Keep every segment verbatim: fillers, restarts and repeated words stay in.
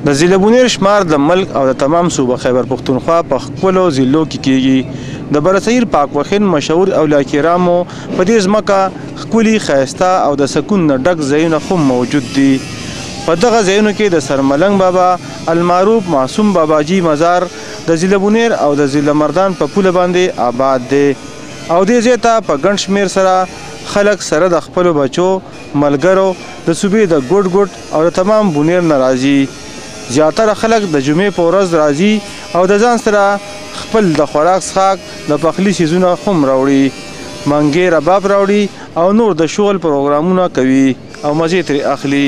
د ضلع بونیر شمار د ملک او د تمام صوبه خیبر پښتونخوا په خپلو ضلعو کې کیږي. د برصغیر پاکوخین مشهور اولیاء کرامو په دې ځمکه ښکلي ښایسته او د سکون نه ډک ځایونه هم موجود دي. په دغه ځایونو کې د سرملنګ بابا المعروف معصوم باباجي مزار د ضلع بونیر او د ضلع مردان په پوله باندې آباد دی او دې ځای ته په ګڼ شمېر سره خلک سره د خپلو بچو ملګرو د صوبې د ګوټ ګوټ او د تمام بونیر نه راځي. زیاتره خلک د جمعې په ورځ راځي او د ځان سره خپل د خوراک څښاک د پخلي څیزونه هم راوړي، منګې رباب راوړي او نور د شغل پروګرامونه کوي او مزې ترې اخلي.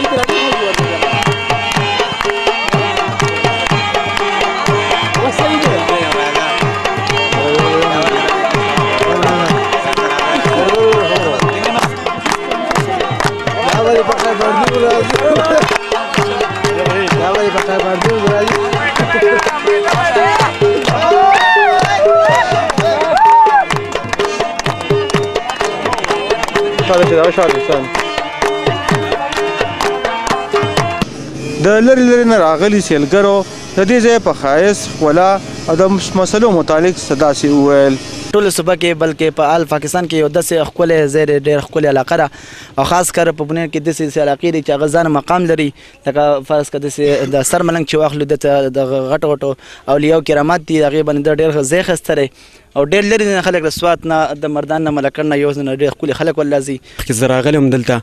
د لرې لرې نه راغلي سیلګرو د دې ځای په ښایست ښکلا او د مسلو متعلق څه داسې وویل. ټول صوبه کې بلکې په آل پاکستان کې یو داسې ښکلی ځای دی، ډېر ښکلې علاقه ده او خاص کر په بونیر کې داسې علاقې دي چې هغه ځان مقام لري، لکه فرض کړه داسې د سرملنګ چې واخلو دلته د غټو غټو اولیاو کرامات دي، هغې باندې د ډېر ځای ښایسته دی او ډېر لرې نه خلک د سوات نه د مردان نه ملکړ نه یو ډېر ښکلي خلک ولله ځي. زه راغلی وم دلته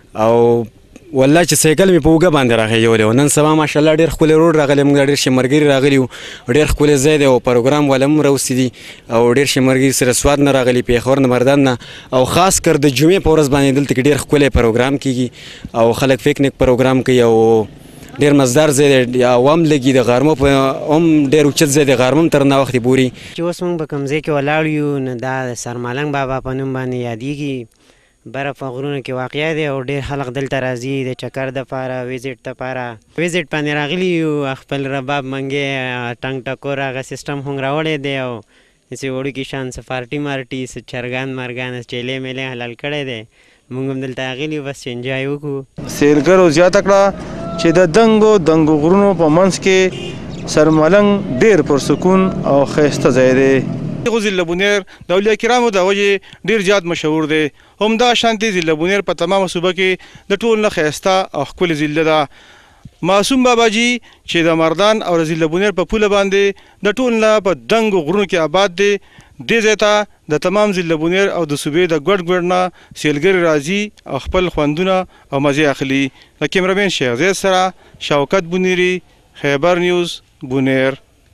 او والله چې سایکل مې په اوږه باندې راخیولی و. نن سبا ماشاءالله ډېر ښکلی روډ راغلی، موږ ډېر ښه ملګري راغلي وو، ډېر ښکلی ځای دی او پروګرام والا هم راوستي دي او ډېر ښه ملګري سره سوات نه راغلي، پېښور نه، مردان نه او خاص کر د جمعې په ورځ باندې دلته کې ډېر ښکلی پروګرام کېږي او خلک پکنیک پروګرام کوي او ډېر مزدار ځای دی. عوام لګي د غرمو په هم ډېر اوچت ځای دی، غرمه هم تر ناوختې پورې. چې اوس موږ په کوم ځای کې ولاړ یو نو دا د سرمالنګ بابا په نوم باندې یادېږي، بره په غرونو کې واقع دی او ډېر خلک دلته راځي د چکر دپاره، ویزټ دپاره. ویزټ باندې راغلي یو، خپل رباب منګې ټنګ ټکور هغه سیسټم هم راوړی دی او داسې وړوکي شان څه پارټي مارټي څه چرګان مرګان چیلې میلې حلال کړی دی. موږ هم دلته راغلي یو، بس چې انجوای وکړو. سیلګرو زیاته کړه چې د دنګو دنګو غرونو په منځ کې سرملنګ ډېر پرسکون او ښایسته ځای دی. دغه ضلع بونیر د اولیاء کرامو د وجې ډېر زیات مشهور دی. همدا شانتې ضلع بونیر په تمامه صوبه کې د ټول نه ښایسته او ښکلې ضلع ده. معصوم باباجي چې د مردان او د ضلع بونیر په پوله باندې د ټول نه په دنګو غرونو کې آباد دی، دې ځای ته د تمام ضلع بونیر او د صوبې د ګوټ ګوټ نه سیلګري راځي او خپل خوندونه او مزې اخلي. له کیمرامین شیخ زید سره شوکت بونیری، خیبر نیوز، بونیر.